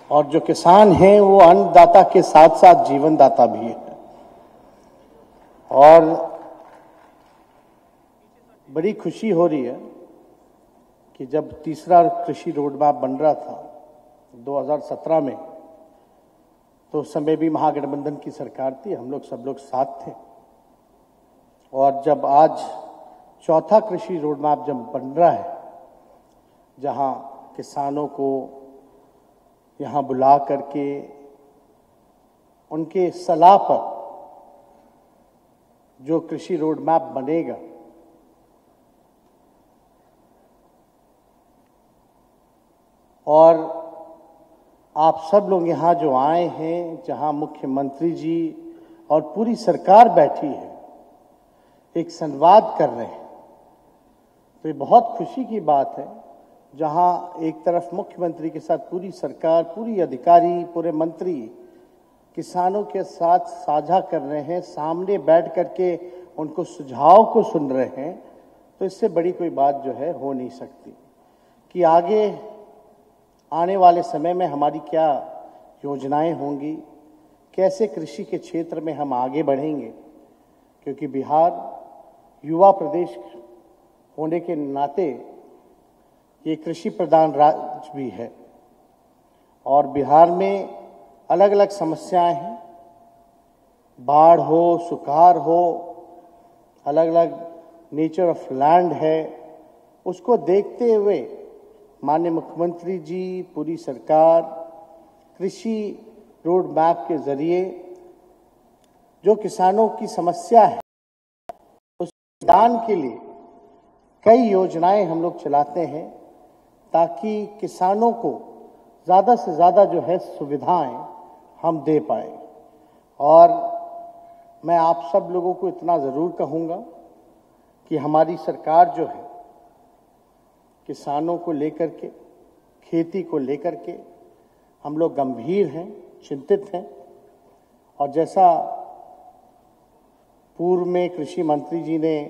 और जो किसान हैं वो अन्नदाता के साथ साथ जीवनदाता भी है। और बड़ी खुशी हो रही है कि जब तीसरा कृषि रोड मैप बन रहा था 2017 में, तो उस समय भी महागठबंधन की सरकार थी, हम लोग सब लोग साथ थे। और जब आज चौथा कृषि रोड मैप जब बन रहा है, जहां किसानों को यहां बुला करके उनके सलाह पर जो कृषि रोड मैप बनेगा, और आप सब लोग यहाँ जो आए हैं, जहाँ मुख्यमंत्री जी और पूरी सरकार बैठी है, एक संवाद कर रहे हैं, तो ये बहुत खुशी की बात है। जहाँ एक तरफ मुख्यमंत्री के साथ पूरी सरकार, पूरी अधिकारी, पूरे मंत्री किसानों के साथ साझा कर रहे हैं, सामने बैठ करके उनको सुझाव को सुन रहे हैं, तो इससे बड़ी कोई बात जो है हो नहीं सकती कि आगे आने वाले समय में हमारी क्या योजनाएं होंगी, कैसे कृषि के क्षेत्र में हम आगे बढ़ेंगे। क्योंकि बिहार युवा प्रदेश होने के नाते ये कृषि प्रधान राज्य भी है, और बिहार में अलग अलग समस्याएं हैं, बाढ़ हो, सुखाड़ हो, अलग अलग नेचर ऑफ लैंड है। उसको देखते हुए माननीय मुख्यमंत्री जी, पूरी सरकार कृषि रोड मैप के जरिए जो किसानों की समस्या है उस निदान के लिए कई योजनाएं हम लोग चलाते हैं, ताकि किसानों को ज़्यादा से ज़्यादा जो है सुविधाएं हम दे पाए। और मैं आप सब लोगों को इतना ज़रूर कहूँगा कि हमारी सरकार जो है किसानों को लेकर के, खेती को लेकर के हम लोग गंभीर हैं, चिंतित हैं। और जैसा पूर्व में कृषि मंत्री जी ने,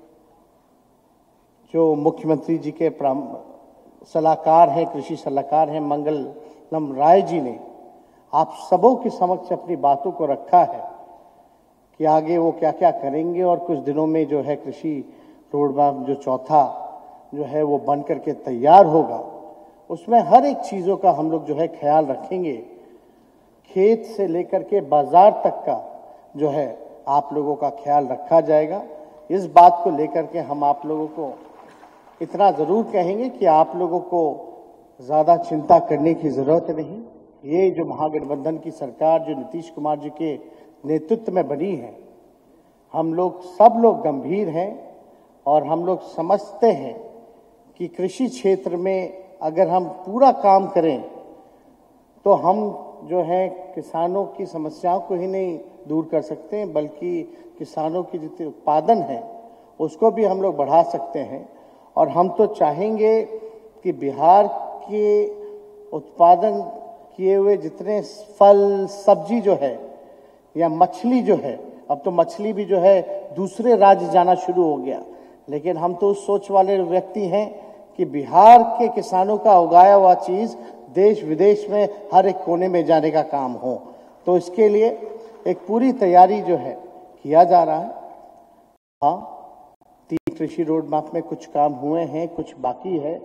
जो मुख्यमंत्री जी के सलाहकार हैं, कृषि सलाहकार हैं मंगलम राय जी ने आप सबों के समक्ष अपनी बातों को रखा है कि आगे वो क्या क्या करेंगे, और कुछ दिनों में जो है कृषि रोड मैप जो चौथा जो है वो बन करके तैयार होगा। उसमें हर एक चीज़ों का हम लोग जो है ख्याल रखेंगे, खेत से लेकर के बाजार तक का जो है आप लोगों का ख्याल रखा जाएगा। इस बात को लेकर के हम आप लोगों को इतना ज़रूर कहेंगे कि आप लोगों को ज़्यादा चिंता करने की ज़रूरत नहीं। ये जो महागठबंधन की सरकार जो नीतीश कुमार जी के नेतृत्व में बनी है, हम लोग सब लोग गंभीर हैं, और हम लोग समझते हैं कि कृषि क्षेत्र में अगर हम पूरा काम करें तो हम जो है किसानों की समस्याओं को ही नहीं दूर कर सकते हैं, बल्कि किसानों की जितने उत्पादन है उसको भी हम लोग बढ़ा सकते हैं। और हम तो चाहेंगे कि बिहार के उत्पादन किए हुए जितने फल, सब्जी जो है, या मछली जो है, अब तो मछली भी जो है दूसरे राज्य जाना शुरू हो गया, लेकिन हम तो उस सोच वाले व्यक्ति हैं कि बिहार के किसानों का उगाया हुआ चीज देश विदेश में हर एक कोने में जाने का काम हो। तो इसके लिए एक पूरी तैयारी जो है किया जा रहा है। हाँ, 3 कृषि रोड मैप में कुछ काम हुए हैं, कुछ बाकी है,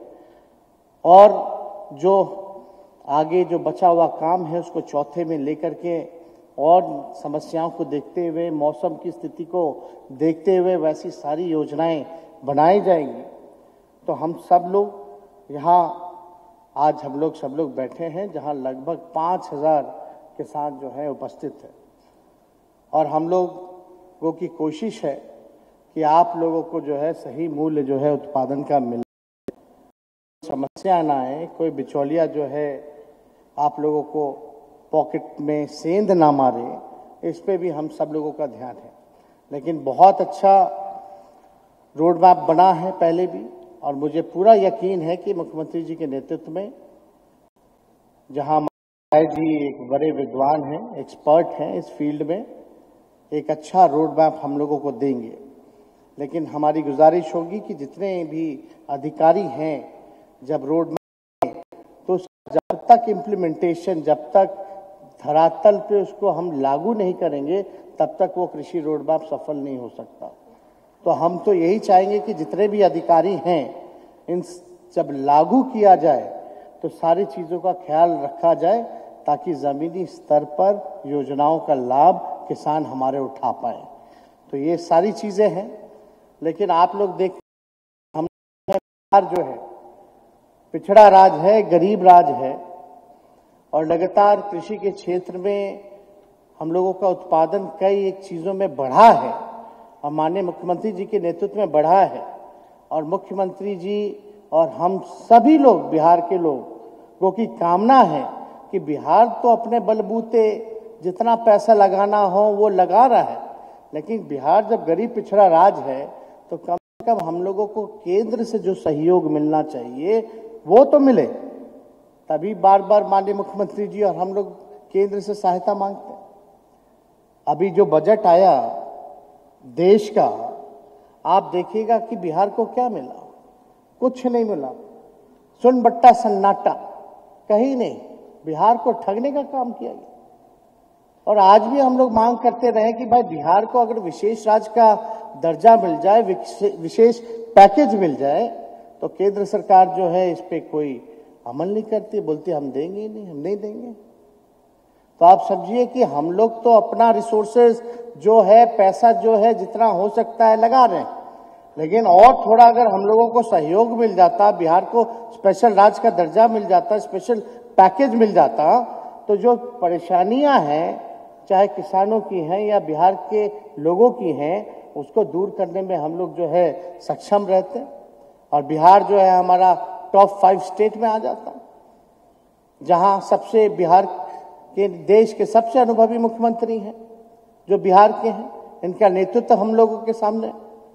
और जो आगे जो बचा हुआ काम है उसको चौथे में लेकर के और समस्याओं को देखते हुए, मौसम की स्थिति को देखते हुए वैसी सारी योजनाएं बनाई जाएंगी। तो हम सब लोग यहाँ आज हम लोग सब लोग बैठे हैं, जहाँ लगभग 5000 किसान जो है उपस्थित है, और हम लोगों की कोशिश है कि आप लोगों को जो है सही मूल्य जो है उत्पादन का मिले, समस्या ना आए, कोई बिचौलिया जो है आप लोगों को पॉकेट में सेंध ना मारे, इस पे भी हम सब लोगों का ध्यान है। लेकिन बहुत अच्छा रोड मैप बना है पहले भी, और मुझे पूरा यकीन है कि मुख्यमंत्री जी के नेतृत्व में, जहां राय जी एक बड़े विद्वान हैं, एक्सपर्ट हैं इस फील्ड में, एक अच्छा रोड मैप हम लोगों को देंगे। लेकिन हमारी गुजारिश होगी कि जितने भी अधिकारी हैं, जब रोड मैप तो उसका तक इम्प्लीमेंटेशन, जब तक धरातल पे उसको हम लागू नहीं करेंगे, तब तक वो कृषि रोड मैप सफल नहीं हो सकता। तो हम तो यही चाहेंगे कि जितने भी अधिकारी हैं, इन जब लागू किया जाए तो सारी चीजों का ख्याल रखा जाए, ताकि जमीनी स्तर पर योजनाओं का लाभ किसान हमारे उठा पाए। तो ये सारी चीजें हैं। लेकिन आप लोग देख, हम बिहार जो है पिछड़ा राज्य है, गरीब राज्य है, और लगातार कृषि के क्षेत्र में हम लोगों का उत्पादन कई एक चीजों में बढ़ा है, और माननीय मुख्यमंत्री जी के नेतृत्व में बढ़ा है। और मुख्यमंत्री जी और हम सभी लोग, बिहार के लोगों की कामना है कि बिहार तो अपने बलबूते जितना पैसा लगाना हो वो लगा रहा है, लेकिन बिहार जब गरीब पिछड़ा राज्य है तो कम से कम हम लोगों को केंद्र से जो सहयोग मिलना चाहिए वो तो मिले। तभी बार बार माननीय मुख्यमंत्री जी और हम लोग केंद्र से सहायता मांगते हैं। अभी जो बजट आया देश का, आप देखिएगा कि बिहार को क्या मिला, कुछ नहीं मिला। सुन बट्टा सन्नाटा, कहीं नहीं। बिहार को ठगने का काम किया गया। और आज भी हम लोग मांग करते रहे कि भाई बिहार को अगर विशेष राज्य का दर्जा मिल जाए, विशेष पैकेज मिल जाए, तो केंद्र सरकार जो है इस पे कोई अमल नहीं करती, बोलती हम देंगे ही नहीं, हम नहीं देंगे। तो आप समझिए कि हम लोग तो अपना रिसोर्सेज जो है, पैसा जो है जितना हो सकता है लगा रहे हैं, लेकिन और थोड़ा अगर हम लोगों को सहयोग मिल जाता, बिहार को स्पेशल राज्य का दर्जा मिल जाता, स्पेशल पैकेज मिल जाता, तो जो परेशानियां हैं, चाहे किसानों की हैं या बिहार के लोगों की हैं, उसको दूर करने में हम लोग जो है सक्षम रहते, और बिहार जो है हमारा टॉप 5 स्टेट में आ जाता, जहां सबसे बिहार के देश के सबसे अनुभवी मुख्यमंत्री हैं जो बिहार के हैं, इनका नेतृत्व हम लोगों के सामने।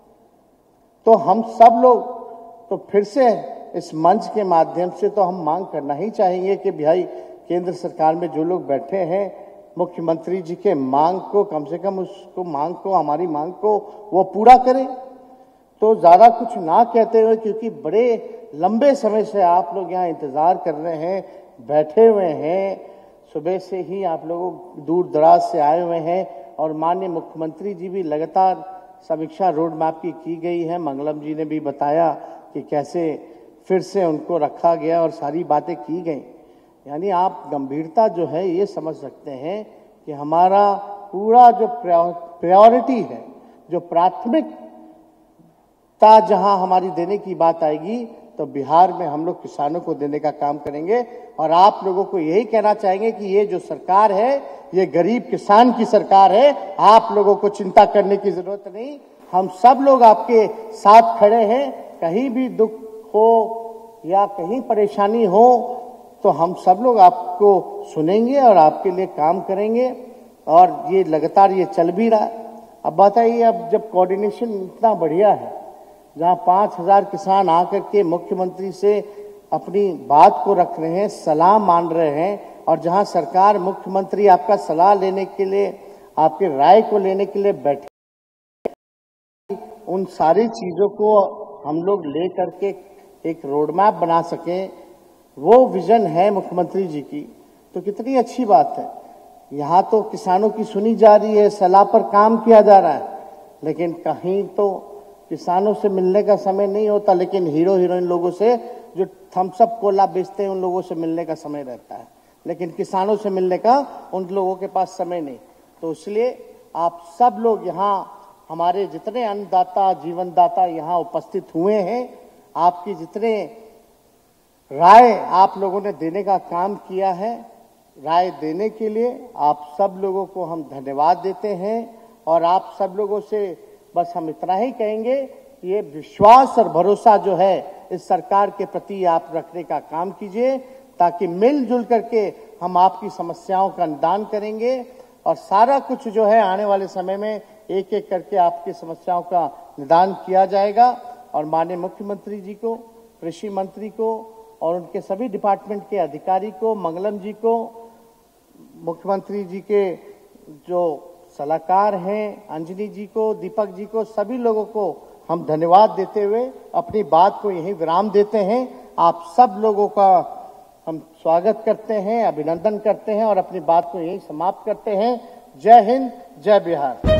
तो हम सब लोग तो फिर से इस मंच के माध्यम से तो हम मांग करना ही चाहेंगे कि भाई केंद्र सरकार में जो लोग बैठे हैं, मुख्यमंत्री जी के मांग को कम से कम उसको मांग को, हमारी मांग को वो पूरा करें। तो ज्यादा कुछ ना कहते हुए, क्योंकि बड़े लंबे समय से आप लोग यहाँ इंतजार कर रहे हैं, बैठे हुए हैं, सुबह से ही आप लोग दूर दराज से आए हुए हैं, और माननीय मुख्यमंत्री जी भी लगातार समीक्षा रोड मैप की गई है। मंगलम जी ने भी बताया कि कैसे फिर से उनको रखा गया और सारी बातें की गई। यानी आप गंभीरता जो है ये समझ सकते हैं कि हमारा पूरा जो प्रायोरिटी है, जो प्राथमिकता जहां हमारी देने की बात आएगी, तो बिहार में हम लोग किसानों को देने का काम करेंगे। और आप लोगों को यही कहना चाहेंगे कि ये जो सरकार है, ये गरीब किसान की सरकार है। आप लोगों को चिंता करने की जरूरत नहीं, हम सब लोग आपके साथ खड़े हैं। कहीं भी दुख हो या कहीं परेशानी हो, तो हम सब लोग आपको सुनेंगे और आपके लिए काम करेंगे। और ये लगातार ये चल भी रहा है। अब बताइए, अब जब कोऑर्डिनेशन इतना बढ़िया है, जहां 5000 किसान आकर के मुख्यमंत्री से अपनी बात को रख रहे हैं, सलाह मान रहे हैं, और जहां सरकार, मुख्यमंत्री आपका सलाह लेने के लिए, आपके राय को लेने के लिए बैठे, उन सारी चीजों को हम लोग ले करके एक रोड मैप बना सकें, वो विजन है मुख्यमंत्री जी की, तो कितनी अच्छी बात है। यहाँ तो किसानों की सुनी जा रही है, सलाह पर काम किया जा रहा है, लेकिन कहीं तो किसानों से मिलने का समय नहीं होता, लेकिन हीरो हीरोइन लोगों से, जो थम्स अप कोला बेचते हैं, उन लोगों से मिलने का समय रहता है, लेकिन किसानों से मिलने का उन लोगों के पास समय नहीं। तो इसलिए आप सब लोग यहाँ, हमारे जितने अन्नदाता, जीवनदाता यहाँ उपस्थित हुए हैं, आपकी जितने राय आप लोगों ने देने का काम किया है, राय देने के लिए आप सब लोगों को हम धन्यवाद देते हैं। और आप सब लोगों से बस हम इतना ही कहेंगे कि ये विश्वास और भरोसा जो है इस सरकार के प्रति आप रखने का काम कीजिए, ताकि मिलजुल करके हम आपकी समस्याओं का निदान करेंगे, और सारा कुछ जो है आने वाले समय में एक एक करके आपकी समस्याओं का निदान किया जाएगा। और माननीय मुख्यमंत्री जी को, कृषि मंत्री को और उनके सभी डिपार्टमेंट के अधिकारी को, मंगलम जी को, मुख्यमंत्री जी के जो सलाहकार हैं, अंजनी जी को, दीपक जी को, सभी लोगों को हम धन्यवाद देते हुए अपनी बात को यहीं विराम देते हैं। आप सब लोगों का हम स्वागत करते हैं, अभिनंदन करते हैं और अपनी बात को यही समाप्त करते हैं। जय हिंद, जय बिहार।